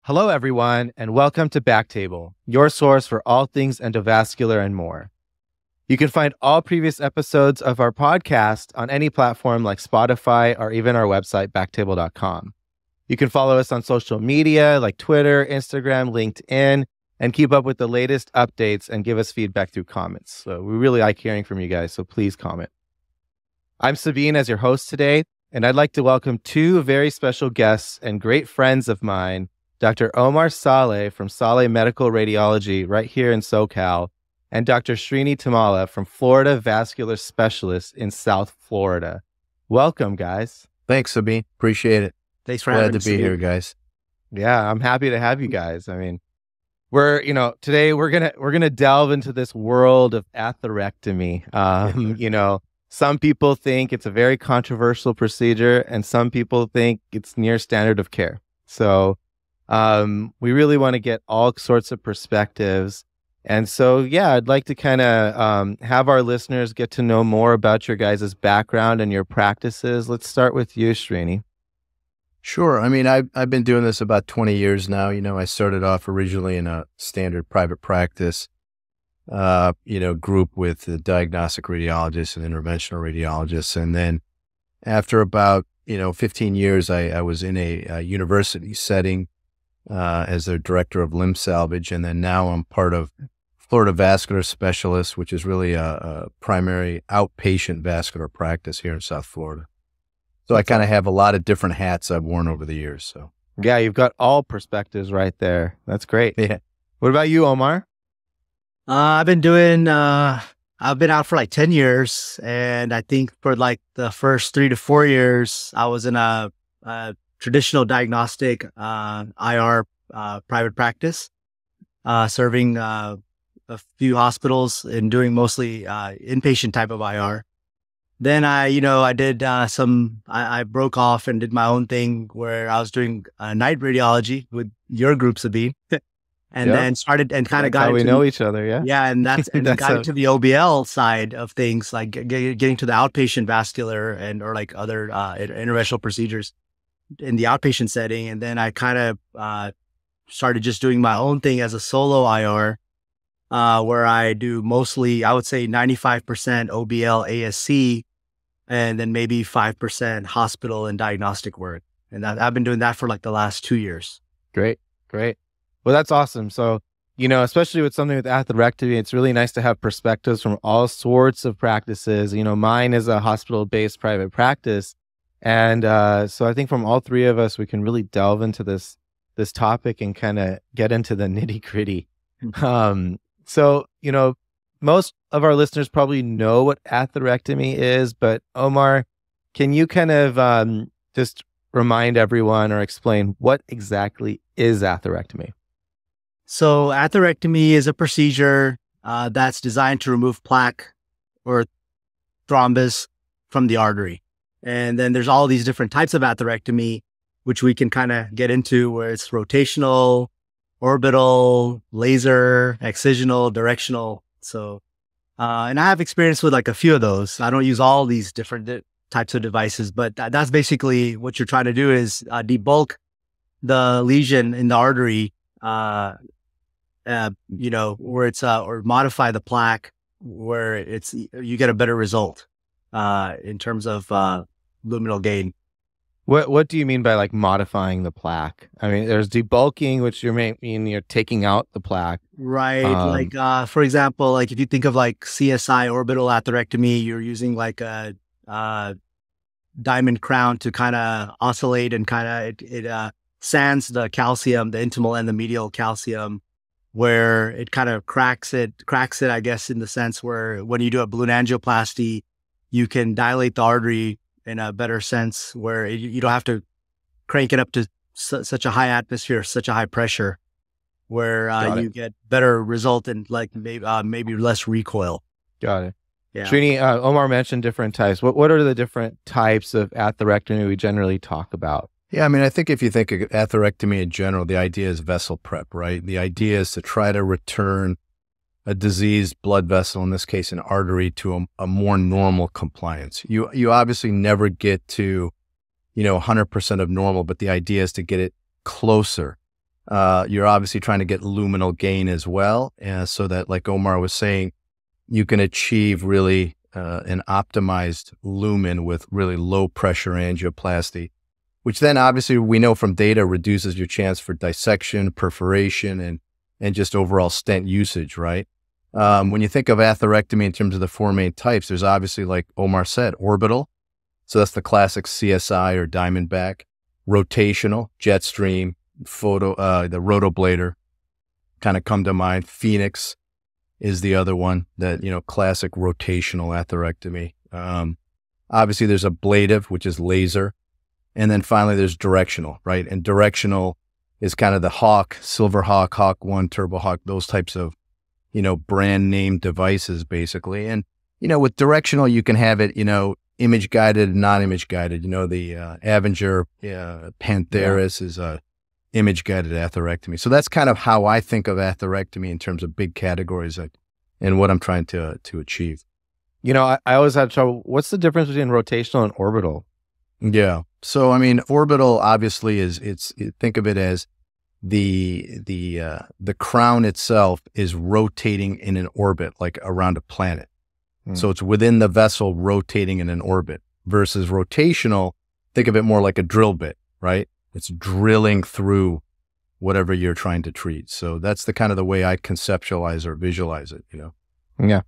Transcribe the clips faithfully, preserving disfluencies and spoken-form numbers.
Hello, everyone, and welcome to BackTable, your source for all things endovascular and more. You can find all previous episodes of our podcast on any platform like Spotify or even our website, back table dot com. You can follow us on social media like Twitter, Instagram, LinkedIn, and keep up with the latest updates and give us feedback through comments. So we really like hearing from you guys, so please comment. I'm Sabeen as your host today, and I'd like to welcome two very special guests and great friends of mine, Doctor Omar Saleh from Saleh Medical Radiology right here in SoCal, and Doctor Srini Tummala from Florida Vascular Specialists in South Florida. Welcome, guys. Thanks, Sabeen. Appreciate it. Thanks for Glad having to be Sabeen. here, guys. Yeah, I'm happy to have you guys. I mean, we're, you know, today we're going to, we're going to delve into this world of atherectomy. Um, you know, some people think it's a very controversial procedure and some people think it's near standard of care. So, um, we really want to get all sorts of perspectives. And so, yeah, I'd like to kind of um, have our listeners get to know more about your guys' background and your practices. Let's start with you, Srini. Sure. I mean, I've, I've been doing this about twenty years now. You know, I started off originally in a standard private practice, uh, you know, group with the diagnostic radiologists and interventional radiologists. And then after about, you know, fifteen years, I, I was in a, a university setting uh, as their director of limb salvage. And then now I'm part of Florida Vascular Specialists, which is really a, a primary outpatient vascular practice here in South Florida. So I kind of have a lot of different hats I've worn over the years. So yeah, you've got all perspectives right there. That's great. yeah. What about you, Omar? Uh, I've been doing, uh, I've been out for like ten years. And I think for like the first three to four years, I was in a, a traditional diagnostic uh, I R uh, private practice, uh, serving uh, a few hospitals and doing mostly uh, inpatient type of I R. Then I, you know, I did uh, some, I, I broke off and did my own thing where I was doing uh, night radiology with your group, Sabeen, and Yep. then started and kind of That's got how we into know the, each other, yeah? yeah, and that's and That's got how- into the O B L side of things, like g- g- getting to the outpatient vascular and or like other uh, inter- interventional procedures in the outpatient setting, and then I kind of uh, started just doing my own thing as a solo I R. Uh, where I do mostly, I would say ninety-five percent O B L A S C, and then maybe five percent hospital and diagnostic work. And that, I've been doing that for like the last two years. Great, great. Well, that's awesome. So, you know, especially with something with atherectomy, it's really nice to have perspectives from all sorts of practices. You know, mine is a hospital-based private practice. And uh, so I think from all three of us, we can really delve into this, this topic and kind of get into the nitty-gritty. Um, so, you know, most of our listeners probably know what atherectomy is, but Omar, can you kind of um, just remind everyone or explain what exactly is atherectomy? So atherectomy is a procedure uh, that's designed to remove plaque or thrombus from the artery. And then there's all these different types of atherectomy, which we can kind of get into, where it's rotational, orbital, laser, excisional, directional. So, uh, and I have experience with like a few of those. I don't use all these different di- types of devices, but th- that's basically what you're trying to do is uh, debulk the lesion in the artery, uh, uh, you know, where it's, uh, or modify the plaque where it's, you get a better result, uh, in terms of, uh, luminal gain. What What do you mean by like modifying the plaque? I mean, there's debulking, which you may mean you're taking out the plaque. Right. Um, like, uh, for example, like if you think of like C S I orbital atherectomy, you're using like a, uh, diamond crown to kind of oscillate and kind of, it, it, uh, sands the calcium, the intimal and the medial calcium, where it kind of cracks it, cracks it, I guess, in the sense where when you do a balloon angioplasty, you can dilate the artery in a better sense where it, you don't have to crank it up to su- such a high atmosphere, such a high pressure, where uh, Got it. you get better result and like maybe uh, maybe less recoil. Got it. Yeah. Srini, uh, Omar mentioned different types. What What are the different types of atherectomy we generally talk about? Yeah, I mean, I think if you think of atherectomy in general, the idea is vessel prep, right? The idea is to try to return a diseased blood vessel, in this case an artery, to a, a more normal compliance. You you obviously never get to, you know, one hundred percent of normal, but the idea is to get it closer Uh, you're obviously trying to get luminal gain as well, uh, so that, like Omar was saying, you can achieve really uh, an optimized lumen with really low pressure angioplasty, which then obviously we know from data reduces your chance for dissection, perforation, and and just overall stent usage, right? Um, when you think of atherectomy in terms of the four main types, there's obviously, like Omar said, orbital. So that's the classic C S I or Diamondback. Rotational, jet stream, photo, uh, the rotoblader kind of come to mind. Phoenix is the other one that, you know, classic rotational atherectomy. Um, obviously there's ablative, which is laser. And then finally there's directional, right? And directional is kind of the Hawk, Silver Hawk, Hawk One, Turbo Hawk, those types of, you know, brand name devices basically. And, you know, with directional, you can have it, you know, image guided and non-image guided. You know, the uh, Avenger uh, Pantheris yeah. is a image guided atherectomy. So that's kind of how I think of atherectomy in terms of big categories and, and what I'm trying to, to achieve. You know, I, I always have trouble. What's the difference between rotational and orbital? Yeah. So, I mean, orbital obviously is, it's, it, think of it as the, the, uh, the crown itself is rotating in an orbit, like around a planet. Hmm. So it's within the vessel rotating in an orbit versus rotational. Think of it more like a drill bit, right? It's drilling through whatever you're trying to treat. So that's the kind of the way I conceptualize or visualize it, you know? Yeah.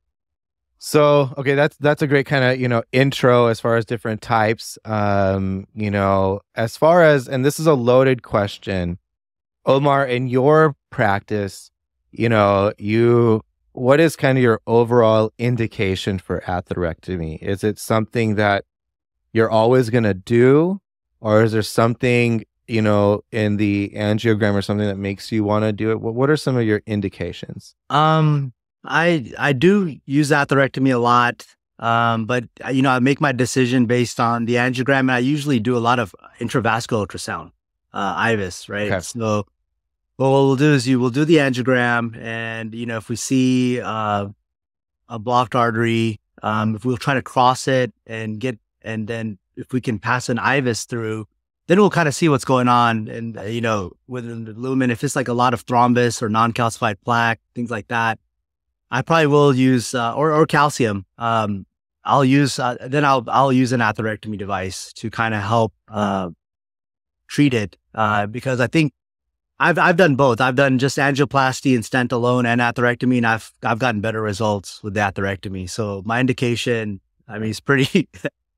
So, okay, that's, that's a great kind of, you know, intro as far as different types. Um, you know, as far as, and this is a loaded question, Omar, in your practice, you know, you, what is kind of your overall indication for atherectomy? Is it something that you're always going to do? Or is there something, you know, in the angiogram or something that makes you want to do it? What, what are some of your indications? Um, I, I do use atherectomy a lot. Um, but you know, I make my decision based on the angiogram, and I usually do a lot of intravascular ultrasound, uh, I V U S, right? Okay. So what we'll do is you will do the angiogram, and, you know, if we see uh, a blocked artery, um, if we'll try to cross it and get, and then if we can pass an I V U S through, then we'll kind of see what's going on. And, uh, you know, within the lumen, if it's like a lot of thrombus or non-calcified plaque, things like that, I probably will use, uh, or, or calcium. Um, I'll use, uh, then I'll, I'll use an atherectomy device to kind of help, uh, treat it. Uh, because I think I've, I've done both. I've done just angioplasty and stent alone and atherectomy, and I've, I've gotten better results with the atherectomy. So my indication, I mean, it's pretty,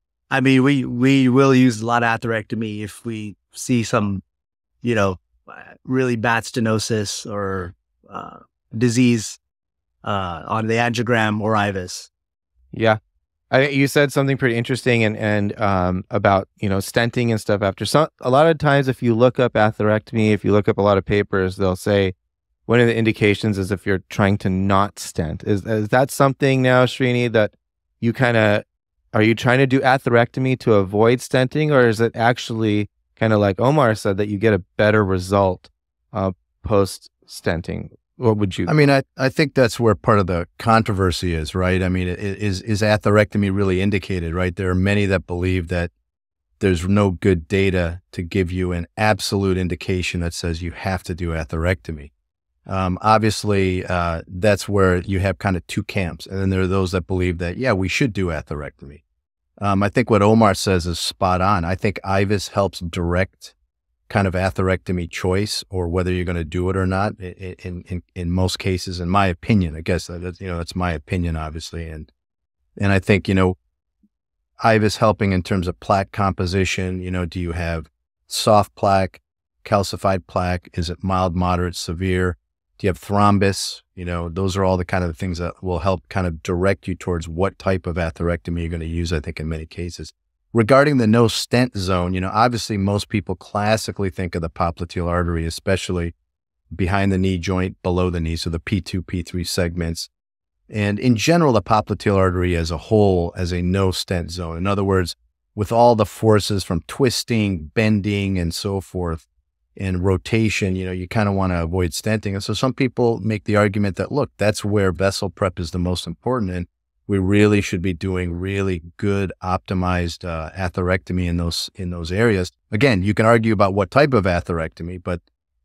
I mean, we, we will use a lot of atherectomy if we see some, you know, really bad stenosis or, uh, disease, uh, on the angiogram or I V U S. Yeah. I, you said something pretty interesting and, and, um, about, you know, stenting and stuff after some, a lot of times, if you look up atherectomy, if you look up a lot of papers, they'll say one of the indications is if you're trying to not stent. Is, is that something now, Srini, that you kind of, are you trying to do atherectomy to avoid stenting, or is it actually kind of like Omar said that you get a better result, uh, post stenting? What would you? I mean, I, I think that's where part of the controversy is, right? I mean, is, is atherectomy really indicated, right? There are many that believe that there's no good data to give you an absolute indication that says you have to do atherectomy. Um, obviously, uh, that's where you have kind of two camps. And then there are those that believe that, yeah, we should do atherectomy. Um, I think what Omar says is spot on. I think I V U S helps direct kind of atherectomy choice, or whether you're going to do it or not. In, in, in most cases, in my opinion, I guess that, you know, that's my opinion, obviously. And, and I think, you know, I V U S helping in terms of plaque composition, you know, do you have soft plaque, calcified plaque? Is it mild, moderate, severe? Do you have thrombus? You know, those are all the kind of things that will help kind of direct you towards what type of atherectomy you're going to use, I think, in many cases. Regarding the no stent zone, you know, obviously most people classically think of the popliteal artery, especially behind the knee joint, below the knee, so the P two, P three segments. And in general, the popliteal artery as a whole as a no stent zone. In other words, with all the forces from twisting, bending, and so forth, and rotation, you know, you kind of want to avoid stenting. And so some people make the argument that, look, that's where vessel prep is the most important. And we really should be doing really good optimized uh, atherectomy in those in those areas. Again, you can argue about what type of atherectomy, but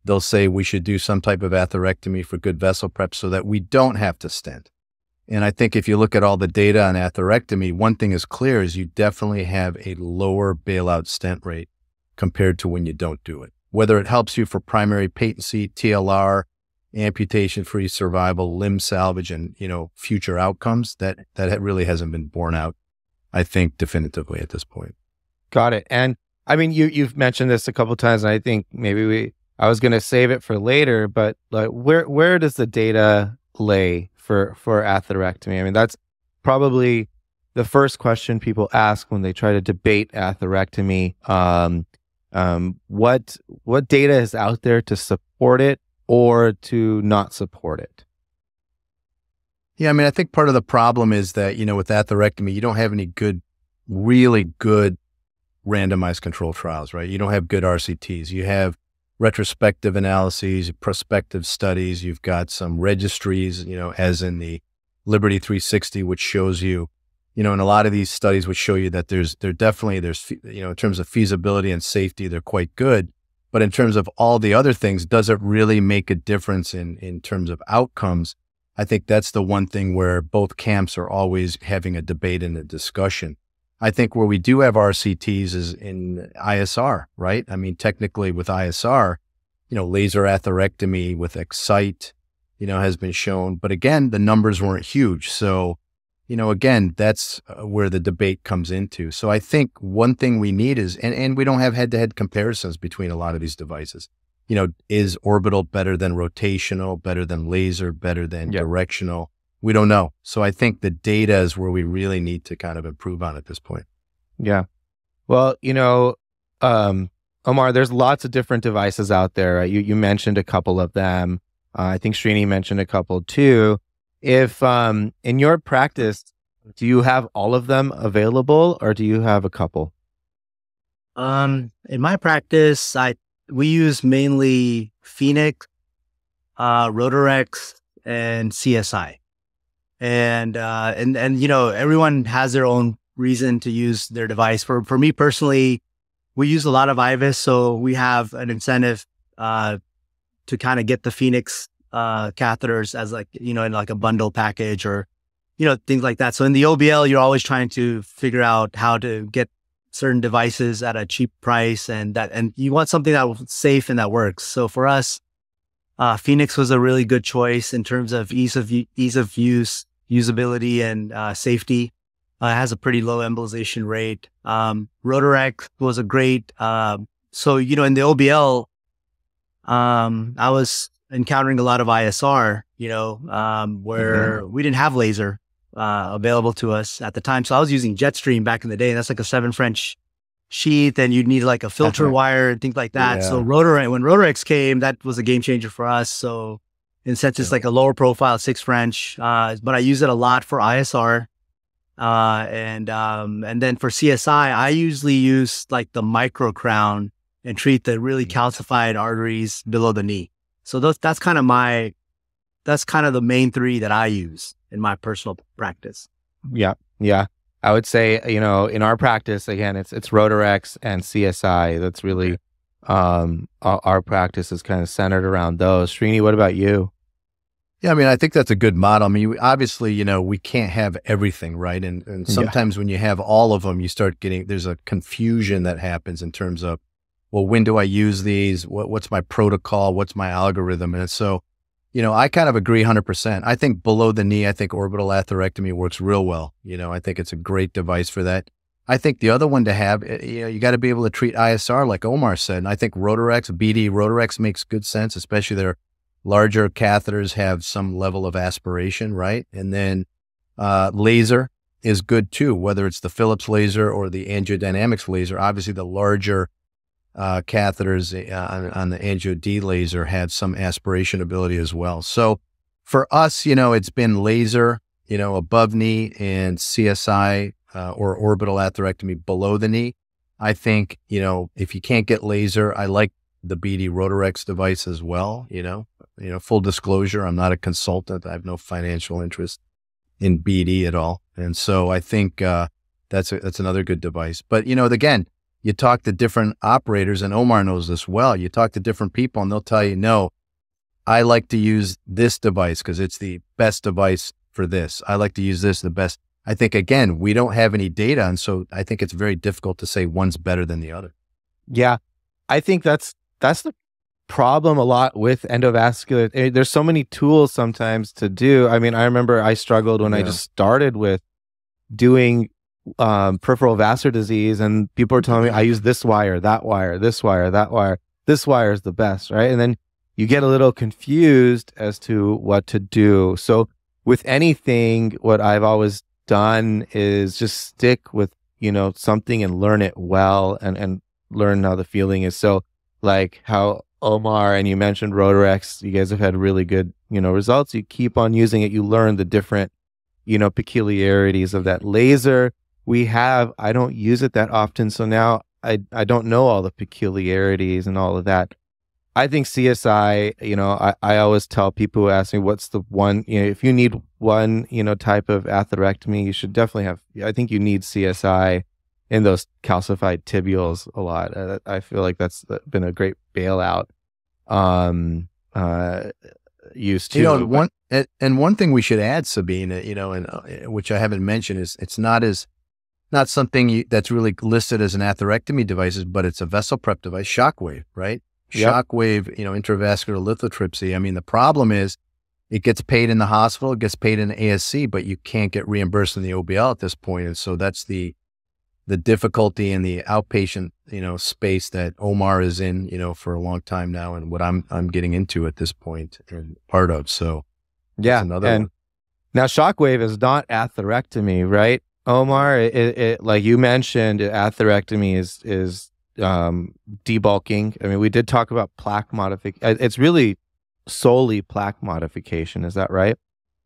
they'll say we should do some type of atherectomy for good vessel prep so that we don't have to stent. And I think if you look at all the data on atherectomy, one thing is clear is you definitely have a lower bailout stent rate compared to when you don't do it. Whether it helps you for primary patency, T L R, amputation-free survival, limb salvage, and, you know, future outcomes, that, that really hasn't been borne out, I think, definitively at this point. Got it. And I mean, you, you've mentioned this a couple of times, and I think maybe we, I was going to save it for later, but like, where, where does the data lay for, for atherectomy? I mean, that's probably the first question people ask when they try to debate atherectomy. Um, um, what, what data is out there to support it or to not support it? Yeah, I mean, I think part of the problem is that, you know, with atherectomy, you don't have any good, really good randomized control trials, right? You don't have good R C Ts. You have retrospective analyses, prospective studies. You've got some registries, you know, as in the Liberty three sixty, which shows you, you know, in a lot of these studies, which show you that there's, there definitely, there's, you know, in terms of feasibility and safety, they're quite good. But in terms of all the other things, does it really make a difference in, in terms of outcomes? I think that's the one thing where both camps are always having a debate and a discussion. I think where we do have R C Ts is in I S R, right? I mean, technically with I S R, you know, laser atherectomy with Excite, you know, has been shown. But again, the numbers weren't huge. So, you know, again, that's where the debate comes into. So I think one thing we need is, and, and we don't have head-to-head comparisons between a lot of these devices. You know, is orbital better than rotational, better than laser, better than Yep. directional? We don't know. So I think the data is where we really need to kind of improve on at this point. Yeah. Well, you know, um, Omar, there's lots of different devices out there. Right? You, you mentioned a couple of them. Uh, I think Srini mentioned a couple too. If um, in your practice, do you have all of them available or do you have a couple? Um, in my practice, I we use mainly Phoenix, uh, Rotarex, and C S I. And, uh, and, and, you know, everyone has their own reason to use their device. For, for me personally, we use a lot of I V U S. So we have an incentive, uh, to kind of get the Phoenix, uh, catheters as like, you know, in like a bundle package or, you know, things like that. So in the O B L, you're always trying to figure out how to get certain devices at a cheap price and that, and you want something that's safe and that works. So for us, uh, Phoenix was a really good choice in terms of ease of, ease of use, usability and uh, safety. Uh, it has a pretty low embolization rate. Um, Rotarex was a great, uh, so, you know, in the O B L, um, I was encountering a lot of I S R, you know, um, where mm-hmm. we didn't have laser uh, available to us at the time. So I was using Jetstream back in the day, and that's like a seven French sheath, and you'd need like a filter wire and things like that. Yeah. So Rotarex, when Rotarex came, that was a game changer for us. So in sense, it's like a lower profile, six French, uh, but I use it a lot for I S R. Uh, and, um, and then for C S I, I usually use like the micro crown and treat the really calcified arteries below the knee. So those, that's kind of my, that's kind of the main three that I use in my personal practice. Yeah. Yeah. I would say, you know, in our practice, again, it's, it's Rotarex and C S I. That's really, um, our, our practice is kind of centered around those. Srini, what about you? Yeah, I mean, I think that's a good model. I mean, we, obviously, you know, we can't have everything, right? And, and sometimes yeah. when you have all of them, you start getting, there's a confusion that happens in terms of, well, when do I use these? What, what's my protocol? What's my algorithm? And so, you know, I kind of agree one hundred percent. I think below the knee, I think orbital atherectomy works real well. You know, I think it's a great device for that. I think the other one to have, you know, you got to be able to treat I S R like Omar said. And I think Rotarex, B D Rotarex makes good sense, especially their larger catheters have some level of aspiration, right? And then uh, laser is good too, whether it's the Philips laser or the angiodynamics laser. Obviously, the larger uh, catheters uh, on, on the angio D laser had some aspiration ability as well. So for us, you know, it's been laser, you know, above knee and C S I uh, or orbital atherectomy below the knee. I think, you know, if you can't get laser, I like the B D Rotarex device as well, you know. You know, full disclosure, I'm not a consultant. I have no financial interest in B D at all. And so I think uh, that's a, that's another good device. But, you know, again, you talk to different operators, and Omar knows this well. You talk to different people and they'll tell you, no, I like to use this device because it's the best device for this. I like to use this the best. I think, again, we don't have any data. And so I think it's very difficult to say one's better than the other. Yeah. I think that's, that's the problem a lot with endovascular. There's so many tools sometimes to do. I mean, I remember I struggled when yeah. I just started with doing um, peripheral vascular disease, and people are telling me I use this wire, that wire, this wire, that wire. This wire is the best, right? And then you get a little confused as to what to do. So with anything, what I've always done is just stick with, you know, something and learn it well, and, and learn how the feeling is. So like how Omar and you mentioned Rotarex, you guys have had really good, you know, results. You keep on using it. You learn the different, you know, peculiarities of that laser. We have, I don't use it that often. So now I, I don't know all the peculiarities and all of that. I think C S I, you know, I, I always tell people who ask me, what's the one, you know, if you need one, you know, type of atherectomy, you should definitely have, I think you need C S I in those calcified tibials a lot. Uh, I feel like that's been a great bailout um, uh, use too. You know, one, and one thing we should add, Sabeen, you know, and uh, which I haven't mentioned, is it's not as, not something you, that's really listed as an atherectomy device, but it's a vessel prep device, shockwave, right? Yep. Shockwave, you know, intravascular lithotripsy. I mean, the problem is it gets paid in the hospital, it gets paid in the A S C, but you can't get reimbursed in the O B L at this point. And so that's the, the difficulty in the outpatient, you know, space that Omar is in, you know, for a long time now, and what I'm, I'm getting into at this point and part of. So yeah. Another and one. Now shockwave is not atherectomy, right? Omar, it, it, like you mentioned, atherectomy is, is, um, debulking. I mean, we did talk about plaque modification. It's really solely plaque modification. Is that right?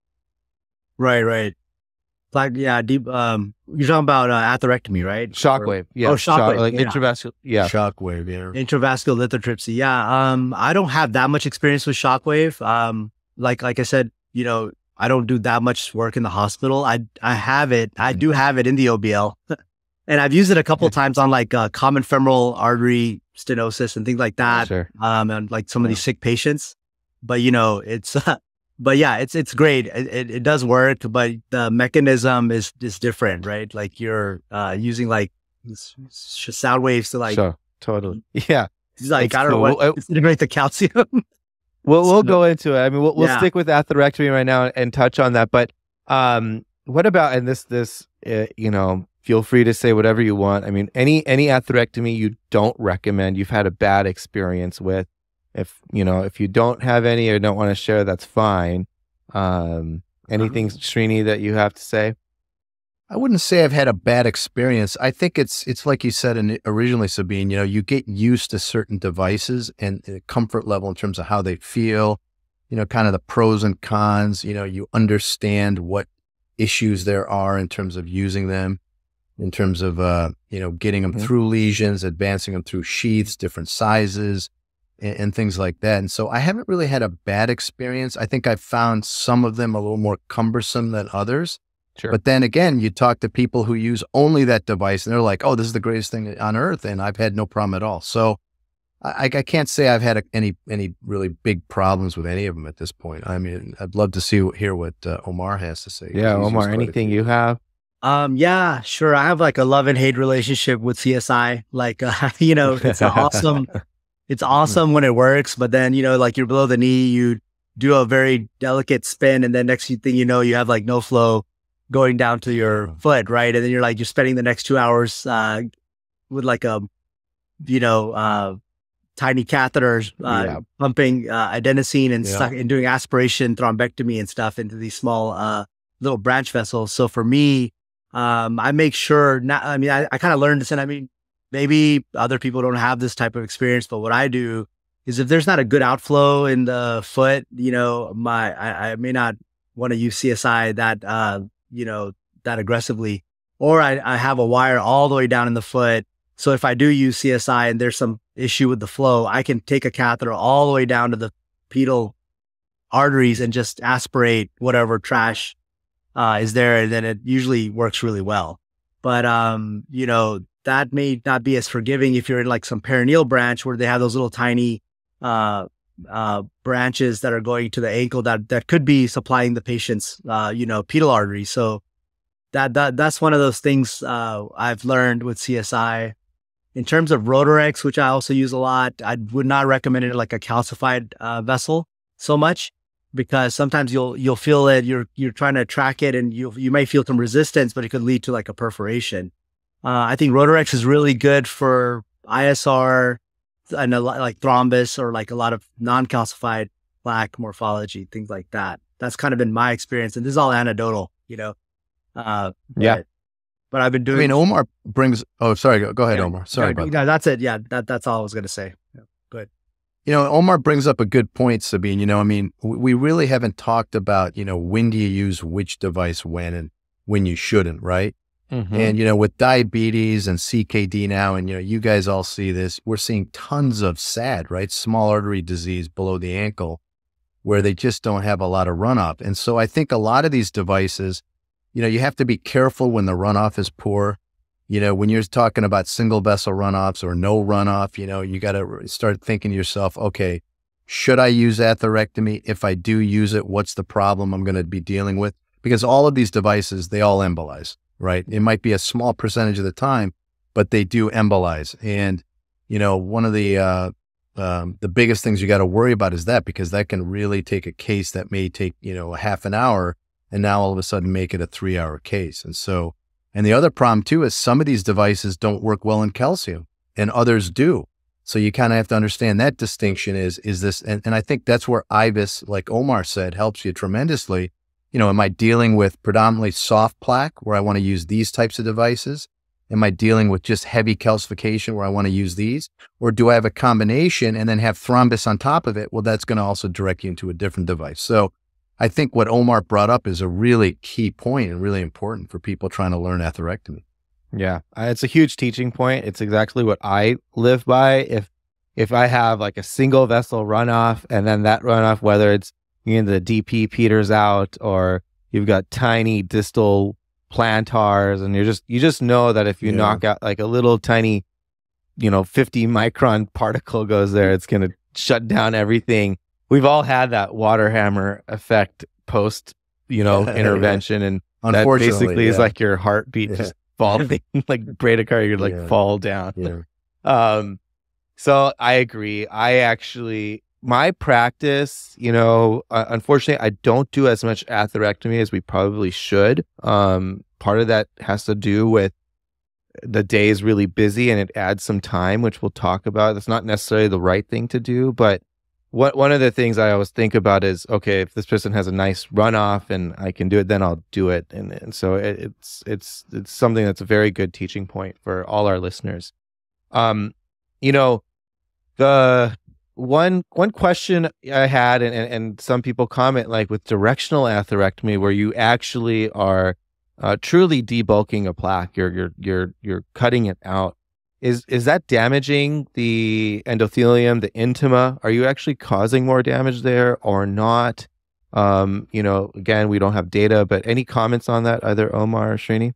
Right, right. Plaque, yeah. Deep, um, you're talking about uh, atherectomy, right? Shockwave. Or, Yeah. Oh, shockwave. Shock, like yeah. intravascular. Yeah. Shockwave. Yeah. Intravascular lithotripsy. Yeah. Um, I don't have that much experience with shockwave. Um, like, like I said, you know, I don't do that much work in the hospital. I, I have it. I do have it in the O B L. And I've used it a couple of times on like uh, common femoral artery stenosis and things like that. Sure. Um, and like some of these sick patients. But you know, it's, uh, but yeah, it's it's great. It, it it does work, but the mechanism is is different, right? Like you're uh, using like sound waves to like. Sure. Totally. Yeah. It's like It's I don't cool. know what Well, to integrate the calcium. We'll we'll go into it. I mean, we'll we'll Yeah. stick with atherectomy right now and touch on that. But um, what about, and this this uh, you know, feel free to say whatever you want. I mean, any any atherectomy you don't recommend, you've had a bad experience with. If you know, if you don't have any or don't want to share, that's fine. Um, anything, Srini, that you have to say? I wouldn't say I've had a bad experience. I think it's it's like you said in, originally, Sabeen, you know, you get used to certain devices and the comfort level in terms of how they feel, you know, kind of the pros and cons, you know, you understand what issues there are in terms of using them, in terms of, uh, you know, getting them Mhm. through lesions, advancing them through sheaths, different sizes, and, and things like that. And so I haven't really had a bad experience. I think I've found some of them a little more cumbersome than others. Sure. But then again, you talk to people who use only that device and they're like, oh, this is the greatest thing on earth. And I've had no problem at all. So I, I can't say I've had a, any, any really big problems with any of them at this point. I mean, I'd love to see, hear what uh, Omar has to say. Yeah, He's used Omar, quite a anything few. you have? Um, yeah, sure. I have like a love and hate relationship with C S I. Like, uh, you know, it's awesome. It's awesome when it works, but then, you know, like you're below the knee, you do a very delicate spin, and then next thing you know, you have like no flow going down to your foot, right? And then you're like, you're spending the next two hours uh, with like a, you know, uh, tiny catheters, uh, Yeah. pumping uh, adenosine and Yeah. stuff, and doing aspiration, thrombectomy and stuff into these small uh, little branch vessels. So for me, um, I make sure not, I mean, I, I kind of learned this, and I mean, maybe other people don't have this type of experience, but what I do is if there's not a good outflow in the foot, you know, my, I, I may not want to use C S I that, uh, you know, that aggressively, or I, I have a wire all the way down in the foot. So if I do use C S I and there's some issue with the flow, I can take a catheter all the way down to the pedal arteries and just aspirate whatever trash uh, is there. And then it usually works really well. But, um, you know, that may not be as forgiving if you're in like some perineal branch where they have those little tiny uh, uh, branches that are going to the ankle that that could be supplying the patient's uh, you know pedal artery. So that that that's one of those things uh, I've learned with C S I. In terms of Rotarex, which I also use a lot, I would not recommend it like a calcified uh, vessel so much, because sometimes you'll you'll feel it. You're you're trying to track it, and you you may feel some resistance, but it could lead to like a perforation. Uh, I think Rotarex is really good for I S R and a lot like thrombus or like a lot of non-calcified plaque morphology, things like that. That's kind of been my experience, and this is all anecdotal, you know. Uh, yeah. But, but I've been doing. I mean, Omar brings. Oh, sorry. Go, go ahead, yeah, Omar. Sorry yeah, about no, that. that's it. Yeah, that that's all I was going to say. Yeah, good. You know, Omar brings up a good point, Sabeen. You know, I mean, we really haven't talked about, you know, when do you use which device when and when you shouldn't, right? Mm-hmm. And, you know, with diabetes and C K D now, and, you know, you guys all see this, we're seeing tons of S A D, right? Small artery disease below the ankle, where they just don't have a lot of runoff. And so I think a lot of these devices, you know, you have to be careful when the runoff is poor. You know, when you're talking about single vessel runoffs or no runoff, you know, you got to start thinking to yourself, okay, should I use atherectomy? If I do use it, what's the problem I'm going to be dealing with? Because all of these devices, they all embolize, right? It might be a small percentage of the time, but they do embolize. And, you know, one of the, uh, um, the biggest things you got to worry about is that, because that can really take a case that may take, you know, a half an hour and now all of a sudden make it a three hour case. And so, and the other problem too is some of these devices don't work well in calcium and others do. So you kind of have to understand that distinction is, is this, and, and I think that's where I V S, like Omar said, helps you tremendously. You know, am I dealing with predominantly soft plaque where I want to use these types of devices? Am I dealing with just heavy calcification where I want to use these? Or do I have a combination and then have thrombus on top of it? Well, that's going to also direct you into a different device. So I think what Omar brought up is a really key point and really important for people trying to learn atherectomy. Yeah, it's a huge teaching point. It's exactly what I live by. If if I have like a single vessel runoff, and then that runoff, whether it's, you know, the D P peters out or you've got tiny distal plantars, and you're just you just know that if you yeah. knock out like a little tiny, you know, fifty micron particle goes there, it's going to shut down everything. We've all had that water hammer effect post, you know, intervention, and that basically yeah. is like your heartbeat yeah. just falling, like bradycardia, you like yeah. fall down. Yeah. Um, so I agree. I actually, my practice, you know, uh, unfortunately, I don't do as much atherectomy as we probably should. Um, part of that has to do with the day is really busy and it adds some time, which we'll talk about. That's not necessarily the right thing to do, but what one of the things I always think about is, okay, if this person has a nice runoff and I can do it, then I'll do it. And, and so it, it's it's it's something that's a very good teaching point for all our listeners. Um, you know, the one one question I had, and, and, and some people comment, like with directional atherectomy, where you actually are uh, truly debulking a plaque, you're you're you're you're cutting it out. Is is that damaging the endothelium, the intima? Are you actually causing more damage there or not? Um, you know, again, we don't have data, but any comments on that, either Omar or Srini?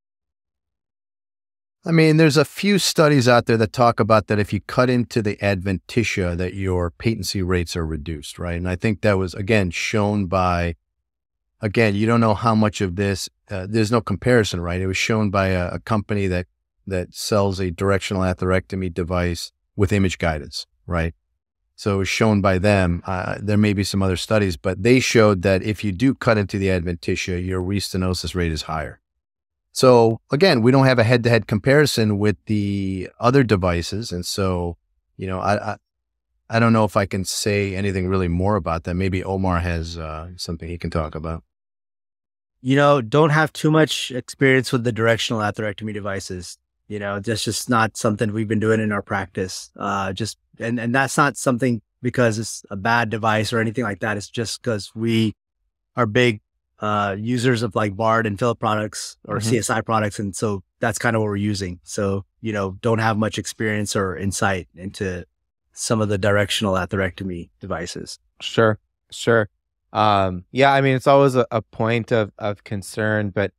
I mean, there's a few studies out there that talk about that if you cut into the adventitia, that your patency rates are reduced, right? And I think that was, again, shown by, again, you don't know how much of this, uh, there's no comparison, right? It was shown by a, a company that that sells a directional atherectomy device with image guidance, right? So it was shown by them. Uh, there may be some other studies, but they showed that if you do cut into the adventitia, your restenosis rate is higher. So again, we don't have a head-to-head comparison with the other devices. And so, you know, I, I, I don't know if I can say anything really more about that. Maybe Omar has uh, something he can talk about. You know, don't have too much experience with the directional atherectomy devices. You know, that's just not something we've been doing in our practice. Uh, just, and, and that's not something because it's a bad device or anything like that. It's just because we are big uh, users of like Bard and Philip products or mm-hmm. C S I products. And so that's kind of what we're using. So, you know, don't have much experience or insight into some of the directional atherectomy devices. Sure, sure. Um, yeah, I mean, it's always a, a point of, of concern, but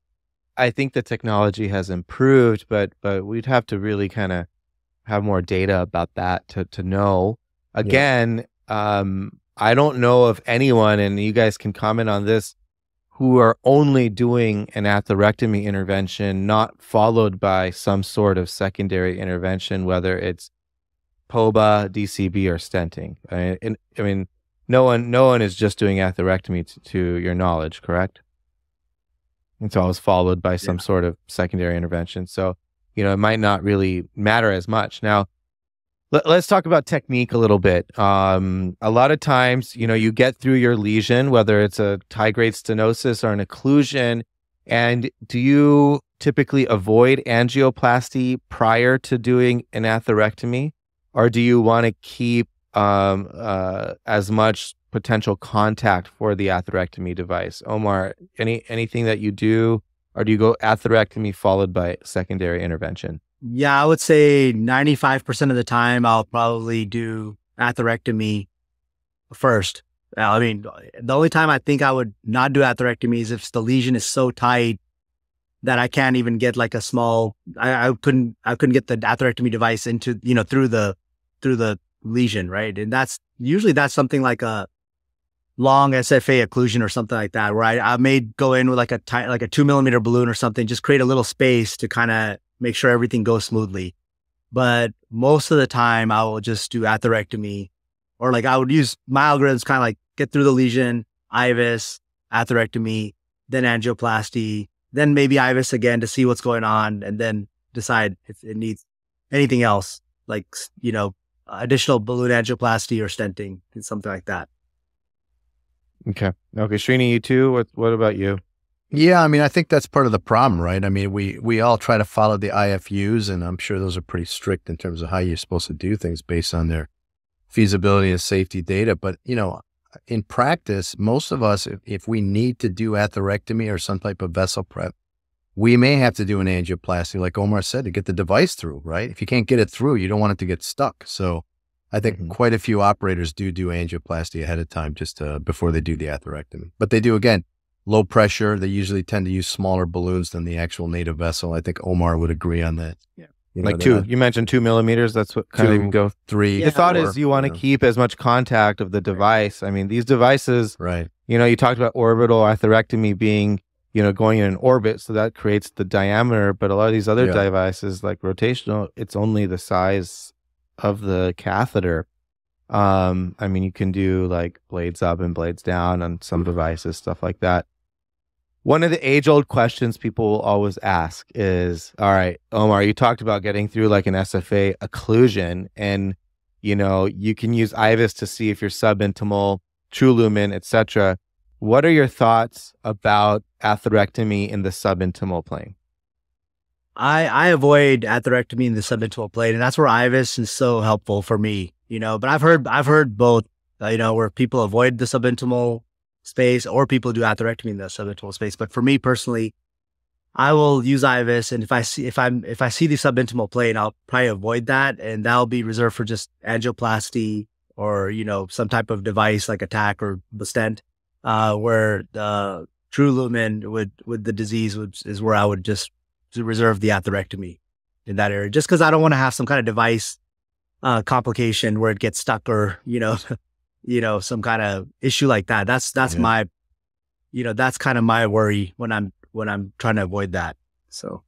I think the technology has improved, but but we'd have to really kind of have more data about that to to know. Again, yeah. um, I don't know of anyone, and you guys can comment on this, who are only doing an atherectomy intervention, not followed by some sort of secondary intervention, whether it's P O B A, D C B, or stenting. I mean, and, I mean no one, no one is just doing atherectomy to, to your knowledge, correct? It's always followed by some yeah. sort of secondary intervention. So, you know, it might not really matter as much. Now, let, let's talk about technique a little bit. Um, a lot of times, you know, you get through your lesion, whether it's a high-grade stenosis or an occlusion, and do you typically avoid angioplasty prior to doing an atherectomy? Or do you want to keep um, uh, as much potential contact for the atherectomy device? Omar, any anything that you do, or do you go atherectomy followed by secondary intervention? Yeah, I would say ninety-five percent of the time I'll probably do atherectomy first. I mean, the only time I think I would not do atherectomy is if the lesion is so tight that I can't even get like a small, I, I couldn't, I couldn't get the atherectomy device into, you know, through the, through the lesion, right? And that's, usually that's something like a long S F A occlusion or something like that, where I, I may go in with like a tight, like a two millimeter balloon or something, just create a little space to kind of make sure everything goes smoothly. But most of the time I will just do atherectomy, or like I would use my algorithms, kind of like get through the lesion, I V U S, atherectomy, then angioplasty, then maybe I V U S again to see what's going on, and then decide if it needs anything else, like, you know, additional balloon angioplasty or stenting, something like that. Okay. Okay. Srini, you too? What, what about you? Yeah, I mean, I think that's part of the problem, right? I mean, we, we all try to follow the I F Us, and I'm sure those are pretty strict in terms of how you're supposed to do things based on their feasibility and safety data. But, you know, in practice, most of us, if, if we need to do atherectomy or some type of vessel prep, we may have to do an angioplasty, like Omar said, to get the device through, right? If you can't get it through, you don't want it to get stuck. So I think mm-hmm. quite a few operators do do angioplasty ahead of time, just to, before they do the atherectomy. But they do, again, low pressure. They usually tend to use smaller balloons than the actual native vessel. I think Omar would agree on that. Yeah. You know, like two, not, you mentioned two millimeters. That's what kind two, of even go three. The yeah, thought four, is you want to you know. keep as much contact of the device. I mean, these devices, right? You know, you talked about orbital atherectomy being, you know, going in an orbit, so that creates the diameter. But a lot of these other yeah. devices, like rotational, it's only the size of the catheter. Um, I mean, you can do like blades up and blades down on some devices, stuff like that. One of the age-old questions people will always ask is, all right, Omar, you talked about getting through like an S F A occlusion, and, you know, you can use I V U S to see if you're subintimal, true lumen, et cetera. What are your thoughts about atherectomy in the subintimal plane? I, I avoid atherectomy in the subintimal plane, and that's where I V U S is so helpful for me, you know, but I've heard, I've heard both, uh, you know, where people avoid the subintimal space or people do atherectomy in the subintimal space. But for me personally, I will use I V U S, and if I see, if I'm, if I see the subintimal plane, I'll probably avoid that, and that'll be reserved for just angioplasty or, you know, some type of device like a tack or the stent, uh, where the true lumen would, with the disease would, is where I would just reserve the atherectomy in that area, just because I don't want to have some kind of device uh, complication where it gets stuck, or, you know, you know, some kind of issue like that. That's, that's yeah. my, you know, that's kind of my worry when I'm, when I'm trying to avoid that. So.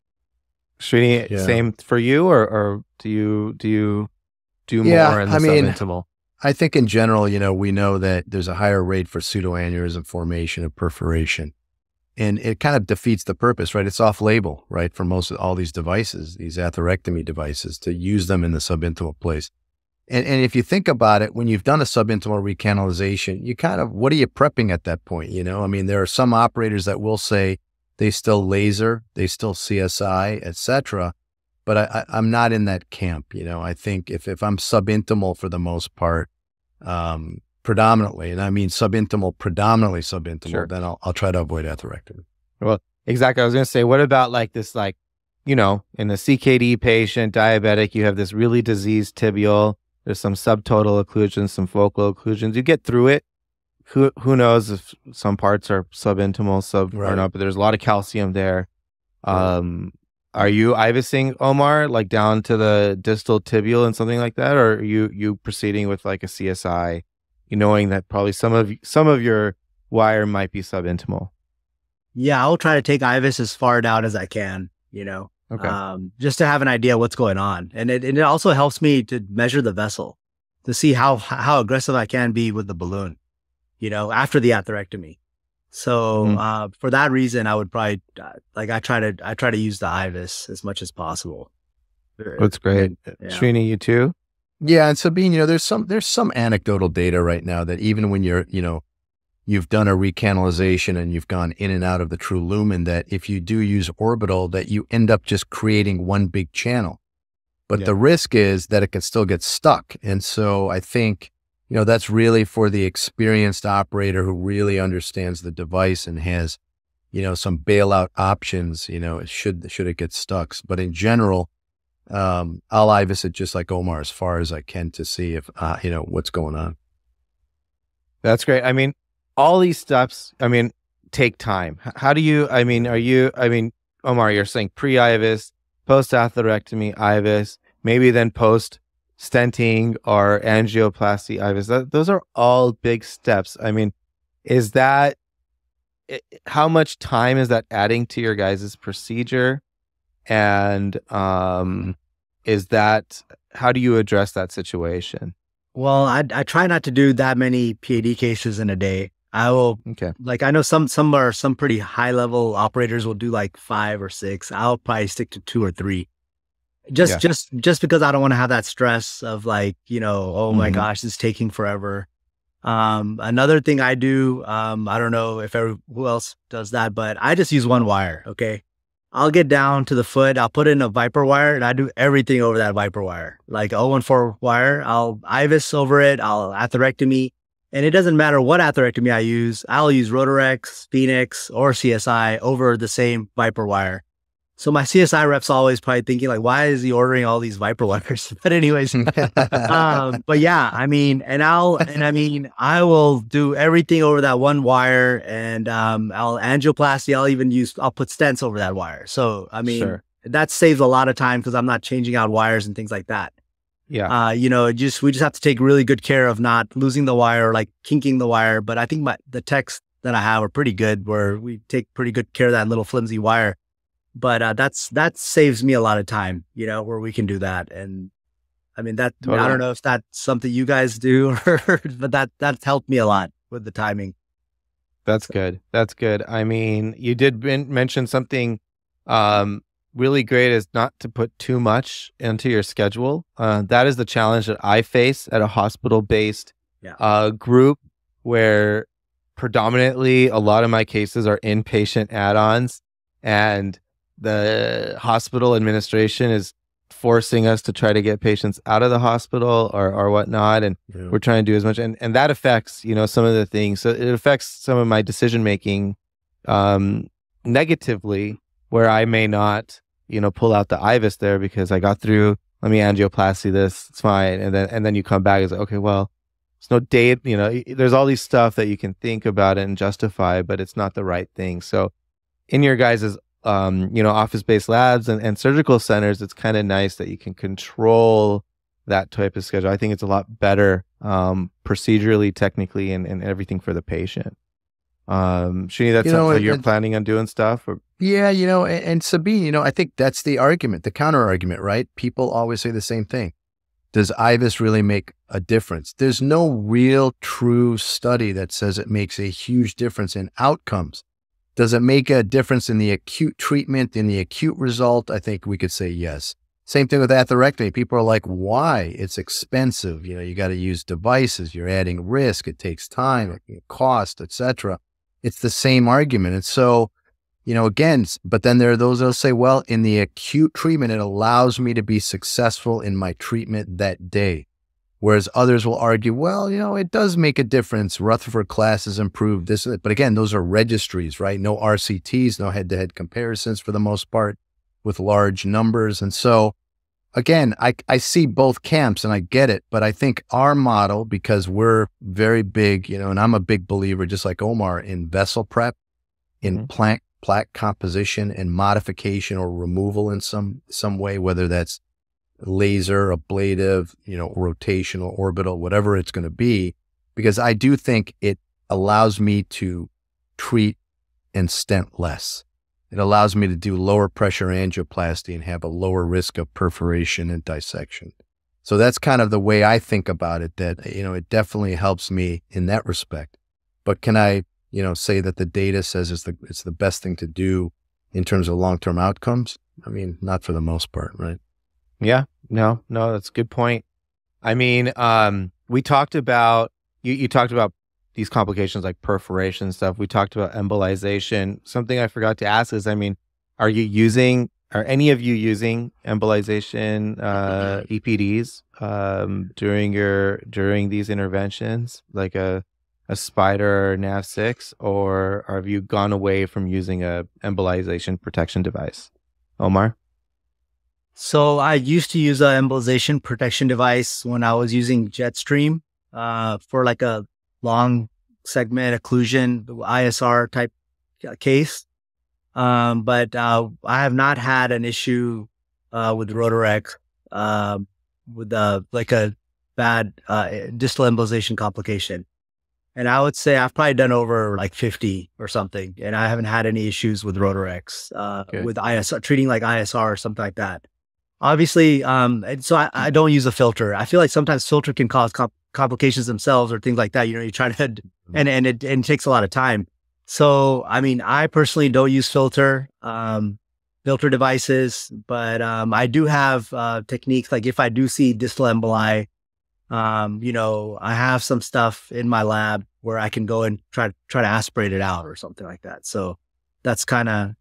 Srini, yeah. same for you, or, or do you, do you do yeah, more in the I mean, subintimal? I think in general, you know, we know that there's a higher rate for pseudoaneurysm formation and perforation, and it kind of defeats the purpose, right? It's off label, right? For most of all these devices, these atherectomy devices, to use them in the subintimal place. And, and if you think about it, when you've done a subintimal recanalization, you kind of, what are you prepping at that point? You know, I mean, there are some operators that will say they still laser, they still C S I, et cetera. But I, I, I'm not in that camp. You know, I think if, if I'm subintimal for the most part, um, predominantly, and I mean subintimal, predominantly subintimal, sure. then I'll, I'll try to avoid atherectomy. Well, exactly. I was going to say, what about like this, like, you know, in a C K D patient, diabetic, you have this really diseased tibial. There's some subtotal occlusions, some focal occlusions. You get through it. Who who knows if some parts are subintimal, sub right. or not, but there's a lot of calcium there. Um, are you IVUSing, Omar, like down to the distal tibial and something like that, or are you you proceeding with like a C S I, you knowing that probably some of some of your wire might be subintimal? Yeah, I'll try to take I V U S as far down as I can, you know, Okay. um, just to have an idea what's going on. And it, and it also helps me to measure the vessel to see how, how aggressive I can be with the balloon, you know, after the atherectomy. So, Mhm. uh, for that reason, I would probably, uh, like, I try to, I try to use the I V U S as much as possible. That's great. Yeah. Srini, you too? Yeah. And Sabeen, you know, there's some, there's some anecdotal data right now that even when you're, you know, you've done a recanalization and you've gone in and out of the true lumen, that if you do use orbital, that you end up just creating one big channel. But Yeah. the risk is that it can still get stuck. And so I think, you know, that's really for the experienced operator who really understands the device and has, you know, some bailout options, you know, should, should it get stuck. But in general, um, I'll I V U S it just like Omar as far as I can to see if, uh, you know, what's going on. That's great. I mean, all these steps, I mean, take time. H- How do you, I mean, are you, I mean, Omar, you're saying pre-I V U S, post-atherectomy I V U S, maybe then post-stenting or angioplasty I V U S. That, those are all big steps. I mean, is that, i- how much time is that adding to your guys' procedure? And um, is that, how do you address that situation? Well, I, I try not to do that many P A D cases in a day. I will, Okay. like, I know some, some are, some pretty high level operators will do like five or six. I'll probably stick to two or three. Just, Yeah. just, just because I don't want to have that stress of like, you know, oh my Mhm. gosh, it's taking forever. Um, another thing I do, um, I don't know if every, who else does that, but I just use one wire. Okay. I'll get down to the foot. I'll put in a Viper wire and I do everything over that Viper wire, like oh one four wire. I'll I V U S over it. I'll atherectomy. And it doesn't matter what atherectomy I use. I'll use Rotarex, Phoenix, or C S I over the same Viper wire. So my C S I rep's always probably thinking like, why is he ordering all these Viper wires? But anyways, um, but yeah, I mean, and I'll, and I mean, I will do everything over that one wire, and um, I'll angioplasty. I'll even use, I'll put stents over that wire. So I mean, Sure. that saves a lot of time because I'm not changing out wires and things like that. Yeah. Uh, you know, it just we just have to take really good care of not losing the wire, or like kinking the wire. But I think my the techs that I have are pretty good, where we take pretty good care of that little flimsy wire. But uh, that's that saves me a lot of time, you know, where we can do that. And I mean, that Totally. I don't know if that's something you guys do, or, but that that's helped me a lot with the timing. That's good. That's good. I mean, you did men- mention something um, really great, is not to put too much into your schedule. Uh, that is the challenge that I face at a hospital-based Yeah. uh, group, where predominantly a lot of my cases are inpatient add-ons, and the hospital administration is forcing us to try to get patients out of the hospital or or whatnot, and Yeah. we're trying to do as much, and and that affects, you know, some of the things. So it affects some of my decision making um negatively, where I may not, you know, pull out the I V U S there because I got through, let me angioplasty this, it's fine, and then and then you come back and say, okay, well, there's no date, you know, there's all these stuff that you can think about and justify, but it's not the right thing. So in your guys' um, you know, office-based labs and, and surgical centers, it's kind of nice that you can control that type of schedule. I think it's a lot better um, procedurally, technically, and, and everything for the patient. Um, Srini, that's You know, how and- you're and- planning on doing stuff? Or? Yeah, you know, and, and Sabeen, you know, I think that's the argument, the counter argument, right? People always say the same thing. Does I V U S really make a difference? There's no real true study that says it makes a huge difference in outcomes. Does it make a difference in the acute treatment, in the acute result? I think we could say yes. Same thing with atherectomy. People are like, why? It's expensive. You know, you got to use devices. You're adding risk. It takes time, cost, et cetera. It's the same argument. And so, you know, again, but then there are those that'll say, well, in the acute treatment, it allows me to be successful in my treatment that day. Whereas others will argue, well, you know, it does make a difference. Rutherford class has improved this, but again, those are registries, right? No R C Ts, no head-to-head comparisons for the most part with large numbers. And so again, I, I see both camps and I get it, but I think our model, because we're very big, you know, and I'm a big believer, just like Omar, in vessel prep, in Mhm. plaque, plaque composition and modification or removal in some some way, whether that's laser, ablative, you know, rotational, orbital, whatever it's going to be, because I do think it allows me to treat and stent less. It allows me to do lower pressure angioplasty and have a lower risk of perforation and dissection. So that's kind of the way I think about it, that, you know, it definitely helps me in that respect. But can I, you know, say that the data says it's the, it's the best thing to do in terms of long-term outcomes? I mean, not for the most part, right? Yeah, no, no, that's a good point. I mean, um, we talked about, you, you talked about these complications like perforation and stuff. We talked about embolization. Something I forgot to ask is, I mean, are you using, are any of you using embolization uh, E P Ds um, during your, during these interventions, like a, a spider or N A V six, or have you gone away from using a embolization protection device? Omar? So I used to use an embolization protection device when I was using Jetstream uh, for like a long segment occlusion, I S R type case. Um, but uh, I have not had an issue uh, with Rotarex uh, with uh, like a bad uh, distal embolization complication. And I would say I've probably done over like fifty or something, and I haven't had any issues with Rotarex uh, Okay. with I S R, treating like I S R or something like that. Obviously, um, and so I, I don't use a filter. I feel like sometimes filter can cause comp- complications themselves or things like that. You know, you try to, and and it, and it takes a lot of time. So, I mean, I personally don't use filter, um, filter devices, but um, I do have uh, techniques. Like if I do see distal emboli, um, you know, I have some stuff in my lab where I can go and try to try to aspirate it out or something like that. So that's kind of,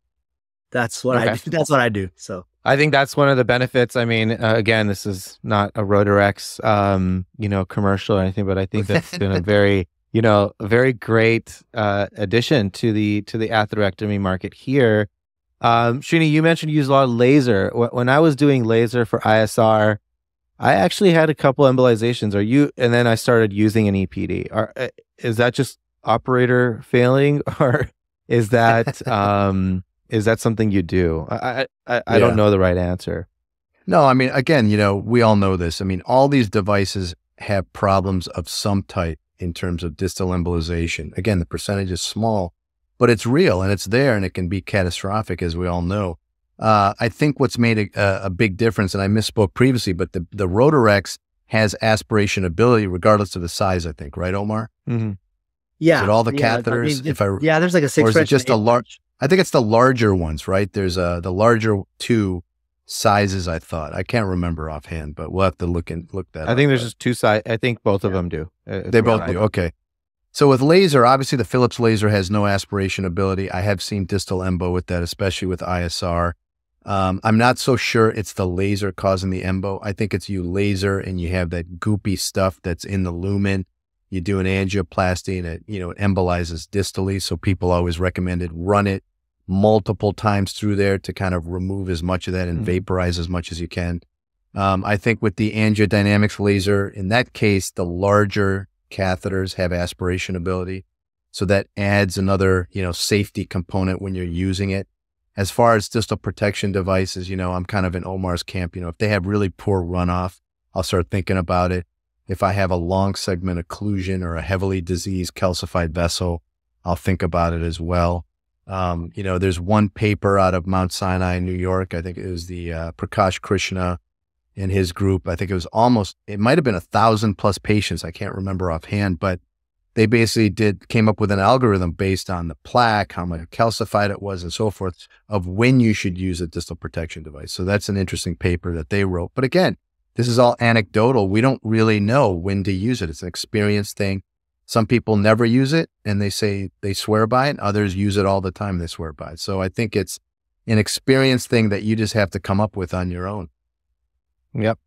that's what Okay. I do. That's what I do. So. I think that's one of the benefits. I mean, uh, again, this is not a Rotarex, um, you know, commercial or anything, but I think that's been a very, you know, a very great uh, addition to the to the atherectomy market here. Um, Srini, you mentioned you use a lot of laser. Wh- When I was doing laser for I S R, I actually had a couple embolizations. Are you? And then I started using an E P D. Are uh, is that just operator failing, or is that? Um, Is that something you do? I I, I Yeah. don't know the right answer. No, I mean, again, you know, we all know this. I mean, all these devices have problems of some type in terms of distal embolization. Again, the percentage is small, but it's real and it's there, and it can be catastrophic, as we all know. Uh, I think what's made a, a big difference, and I misspoke previously, but the, the Rotarex has aspiration ability regardless of the size, I think, right, Omar? Mm-hmm. Yeah. Is it all the yeah, catheters? I mean, if I, yeah, there's like a six or is it French just and a eight large? French. I think it's the larger ones, right? There's uh, the larger two sizes, I thought. I can't remember offhand, but we'll have to look and look that up. I think there's but- just two sides. I think both of Yeah. them do. uh, They if both I'm do. right. Okay. So with laser, obviously the Philips laser has no aspiration ability. I have seen distal embo with that, especially with I S R. Um, I'm not so sure it's the laser causing the embo. I think it's you laser and you have that goopy stuff that's in the lumen. You do an angioplasty and it, you know, it embolizes distally. So people always recommended run it multiple times through there to kind of remove as much of that and Mhm. vaporize as much as you can. Um, I think with the angiodynamics laser, in that case, the larger catheters have aspiration ability. So that adds another, you know, safety component when you're using it. As far as distal protection devices, you know, I'm kind of in Omar's camp. You know, if they have really poor runoff, I'll start thinking about it. If I have a long segment occlusion or a heavily diseased calcified vessel, I'll think about it as well. Um, you know, there's one paper out of Mount Sinai, New York. I think it was the uh, Prakash Krishna and his group. I think it was almost, it might have been a thousand plus patients. I can't remember offhand, but they basically did, came up with an algorithm based on the plaque, how much calcified it was and so forth, of when you should use a distal protection device. So that's an interesting paper that they wrote. But again, this is all anecdotal. We don't really know when to use it. It's an experience thing. Some people never use it and they say they swear by it. Others use it all the time. They swear by it. So I think it's an experience thing that you just have to come up with on your own. Yep.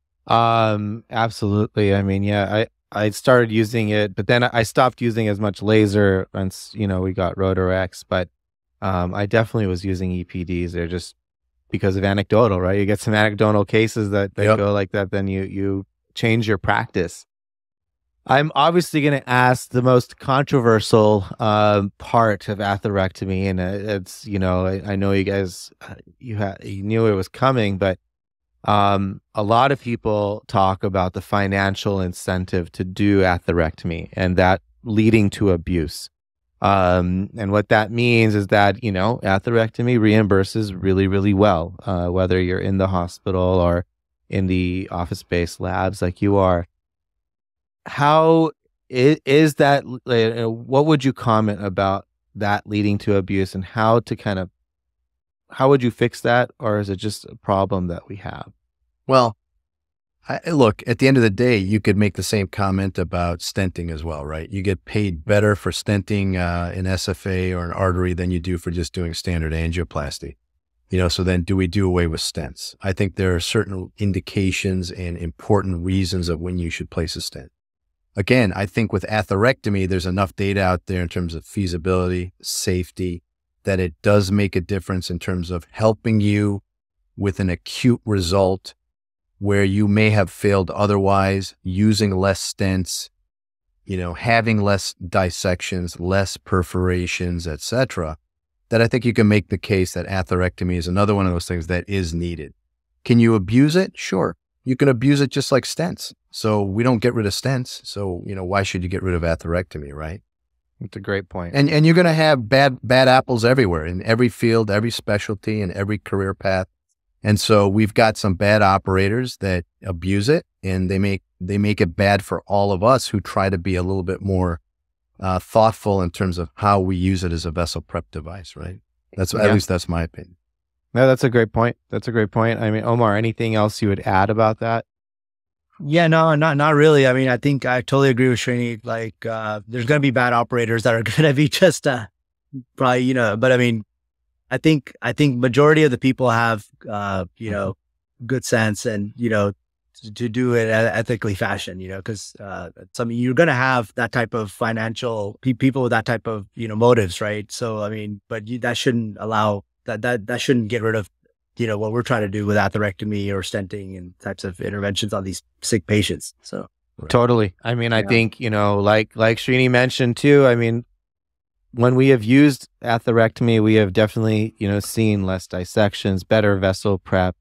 Um, absolutely. I mean, yeah, I, I started using it, but then I stopped using as much laser once, you know, we got Rotarex, but um, I definitely was using E P Ds. They're just because of anecdotal, right? You get some anecdotal cases that, that Yep. go like that, then you, you change your practice. I'm obviously going to ask the most controversial um, part of atherectomy, and uh, it's, you know, I, I know you guys, uh, you, ha- you knew it was coming, but um, a lot of people talk about the financial incentive to do atherectomy and that leading to abuse. Um, and what that means is that, you know, atherectomy reimburses really, really well, uh, whether you're in the hospital or in the office-based labs like you are. How is, is that, uh, what would you comment about that leading to abuse, and how to kind of, how would you fix that? Or is it just a problem that we have? Well, I, look, at the end of the day, you could make the same comment about stenting as well, right? You get paid better for stenting uh, an S F A or an artery than you do for just doing standard angioplasty. You know, so then do we do away with stents? I think there are certain indications and important reasons of when you should place a stent. Again, I think with atherectomy, there's enough data out there in terms of feasibility, safety, that it does make a difference in terms of helping you with an acute result where you may have failed otherwise, using less stents, you know, having less dissections, less perforations, et cetera, that I think you can make the case that atherectomy is another one of those things that is needed. Can you abuse it? Sure. You can abuse it just like stents. So we don't get rid of stents. So, you know, why should you get rid of atherectomy, right? That's a great point. And and you're going to have bad bad apples everywhere, in every field, every specialty, and every career path. And so we've got some bad operators that abuse it, and they make they make it bad for all of us who try to be a little bit more uh, thoughtful in terms of how we use it as a vessel prep device, right? That's yeah. At least that's my opinion. No, that's a great point. That's a great point. I mean, Omar, anything else you would add about that? Yeah, no, not not really. I mean, I think I totally agree with Srini. Like, uh, there's going to be bad operators that are going to be just uh, probably, you know. But I mean, I think I think majority of the people have, uh, you know, good sense and you know to, to do it ethically fashion. You know, because uh, I mean, you're going to have that type of financial pe- people with that type of you know motives, right? So I mean, but you, that shouldn't allow that that that shouldn't get rid of you know, what we're trying to do with atherectomy or stenting and types of interventions on these sick patients. So totally. I mean, yeah. I think, you know, like, like Srini mentioned too, I mean, when we have used atherectomy, we have definitely, you know, seen less dissections, better vessel prep,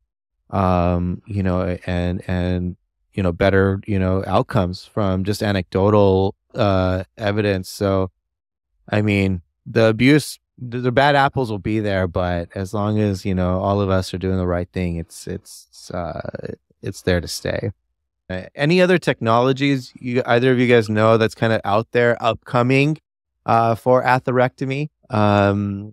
um, you know, and, and, you know, better, you know, outcomes from just anecdotal, uh, evidence. So, I mean, the abuse, the bad apples will be there, but as long as, you know, all of us are doing the right thing, it's, it's, uh, it's there to stay. Uh, any other technologies you, either of you guys know that's kind of out there upcoming, uh, for atherectomy? Um,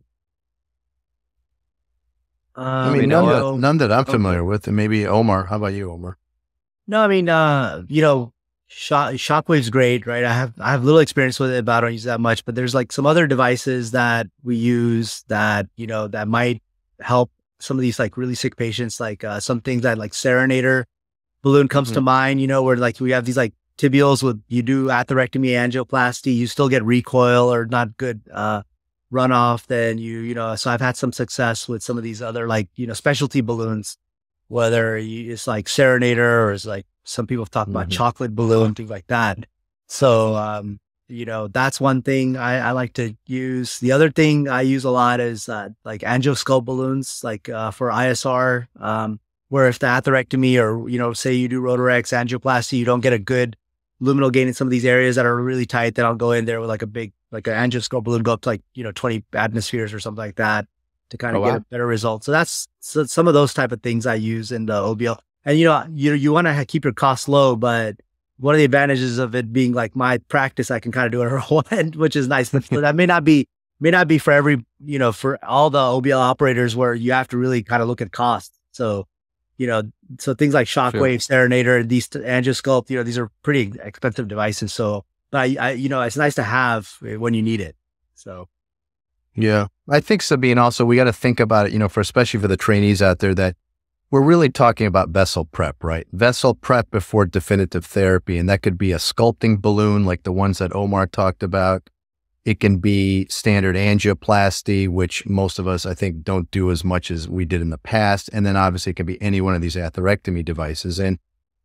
I mean, none that, none that I'm familiar okay. with. And maybe Omar, how about you, Omar? No, I mean, uh, you know, Shock, Shockwave's great, right? I have I have little experience with it, but I don't use that much. But there's like some other devices that we use that, you know, that might help some of these like really sick patients, like uh, some things that like Serenator balloon comes mm-hmm. to mind, you know, where like we have these like tibials with, you do atherectomy, angioplasty, you still get recoil or not good uh, runoff. Then you, you know, so I've had some success with some of these other like, you know, specialty balloons, whether you, it's like Serenator or it's like, some people have talked about mm-hmm. chocolate balloon, things like that. So, um, you know, that's one thing I, I like to use. The other thing I use a lot is uh, like angioscope balloons, like uh, for I S R, um, where if the atherectomy or, you know, say you do Rotarex angioplasty, you don't get a good luminal gain in some of these areas that are really tight, then I'll go in there with like a big, like an angioscope balloon, go up to like, you know, twenty atmospheres or something like that to kind of oh, get wow. a better result. So that's so some of those type of things I use in the O B L. And, you know, you, you want to keep your costs low, but one of the advantages of it being like my practice, I can kind of do it at one, which is nice. So that may not be, may not be for every, you know, for all the O B L operators where you have to really kind of look at cost. So, you know, so things like Shockwave, sure. Serenator, these angioscope, you know, these are pretty expensive devices. So, but I, I, you know, it's nice to have when you need it. So. Yeah. I think, Sabeen, also, we got to think about it, you know, for, especially for the trainees out there, that we're really talking about vessel prep, right? Vessel prep before definitive therapy. And that could be a sculpting balloon like the ones that Omar talked about. It can be standard angioplasty, which most of us, I think, don't do as much as we did in the past. And then obviously it can be any one of these atherectomy devices. And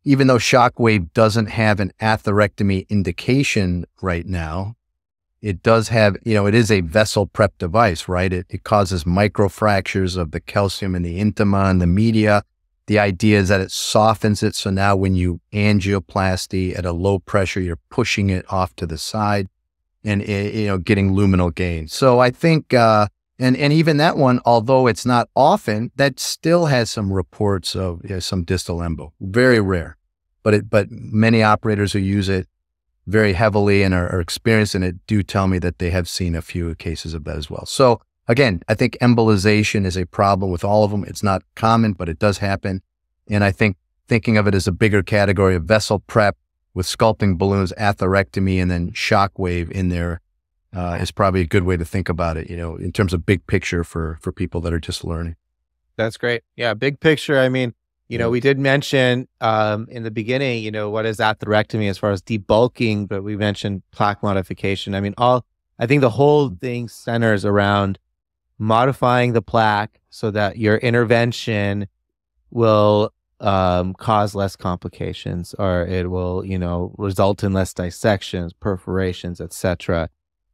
even though Shockwave doesn't have an atherectomy indication right now, it does have, you know, it is a vessel prep device, right? It, it causes microfractures of the calcium in the intima and the media. The idea is that it softens it. So now when you angioplasty at a low pressure, you're pushing it off to the side and, you know, getting luminal gain. So I think, uh, and, and even that one, although it's not often, that still has some reports of you know, some distal embo. Very rare, but it, but many operators who use it very heavily and are, are experienced in it do tell me that they have seen a few cases of that as well. So again, I think embolization is a problem with all of them. It's not common, but it does happen. And I think thinking of it as a bigger category of vessel prep with sculpting balloons, atherectomy, and then Shockwave in there uh, is probably a good way to think about it, you know, in terms of big picture for, for people that are just learning. That's great. Yeah, big picture. I mean, you know, we did mention um, in the beginning, you know, what is atherectomy as far as debulking, but we mentioned plaque modification. I mean, all, I think the whole thing centers around modifying the plaque so that your intervention will um, cause less complications, or it will, you know, result in less dissections, perforations, et cetera,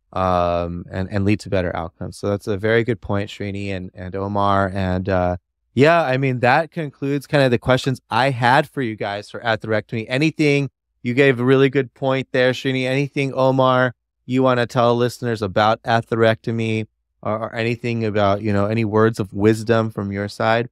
um, and, and lead to better outcomes. So that's a very good point, Srini and, and Omar. And, uh, yeah, I mean, that concludes kind of the questions I had for you guys for atherectomy. Anything, you gave a really good point there, Srini. Anything, Omar, you want to tell listeners about atherectomy, or, or anything about, you know, any words of wisdom from your side?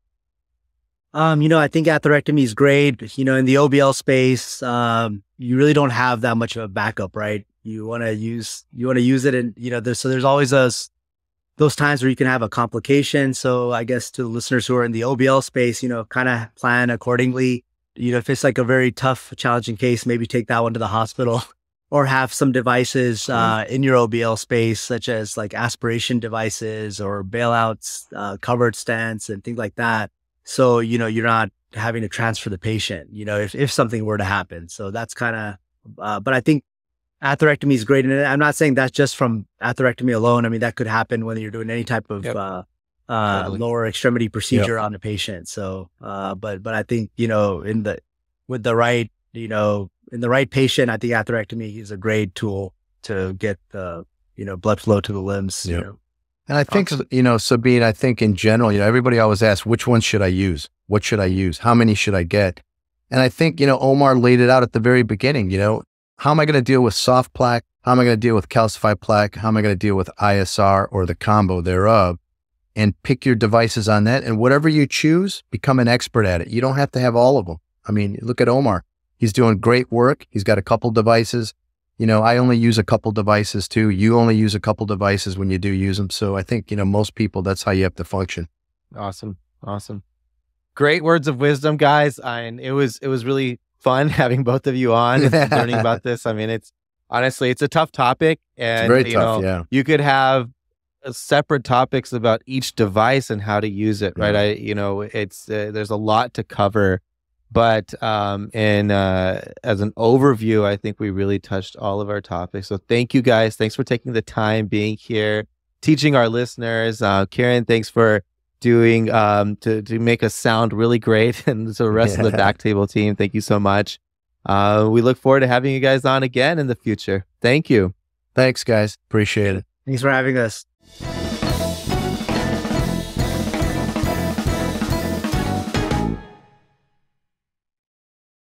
Um, you know, I think atherectomy is great. You know, in the O B L space, um, you really don't have that much of a backup, right? You want to use, you want to use it, and you know, there's, so there's always those those times where you can have a complication. So I guess to the listeners who are in the O B L space, you know, kind of plan accordingly. You know, if it's like a very tough, challenging case, maybe take that one to the hospital, or have some devices uh, in your O B L space, such as like aspiration devices or bailouts, uh, covered stents and things like that. So, you know, you're not having to transfer the patient, you know, if, if something were to happen. So that's kind of, uh, but I think atherectomy is great. And I'm not saying that's just from atherectomy alone. I mean, that could happen when you're doing any type of yep. uh, uh, totally. lower extremity procedure yep. on a patient. So, uh, but, but I think, you know, in the, with the right, you know, in the right patient, I think atherectomy is a great tool to get the, you know, blood flow to the limbs, yep. you know. And I think, awesome. you know, Sabeen, I think in general, you know, everybody always asks, which one should I use? What should I use? How many should I get? And I think, you know, Omar laid it out at the very beginning, you know, how am I going to deal with soft plaque? How am I going to deal with calcified plaque? How am I going to deal with I S R or the combo thereof? And pick your devices on that. And whatever you choose, become an expert at it. You don't have to have all of them. I mean, look at Omar. He's doing great work. He's got a couple devices. You know, I only use a couple devices too. You only use a couple devices when you do use them. So I think, you know, most people, that's how you have to function. Awesome. Awesome. Great words of wisdom, guys. I, and it was, it was really fun having both of you on and learning about this. I mean, it's honestly, it's a tough topic, and it's very you tough, know, yeah. you could have separate topics about each device and how to use it, right? Yeah. I, you know, it's, uh, there's a lot to cover, but um, in, uh, as an overview, I think we really touched all of our topics. So thank you guys. Thanks for taking the time, being here, teaching our listeners. Uh, Karen, thanks for doing um to to make us sound really great, and so the rest yeah. of the BackTable team, thank you so much. Uh we look forward to having you guys on again in the future. Thank you. Thanks, guys. Appreciate it. Thanks for having us.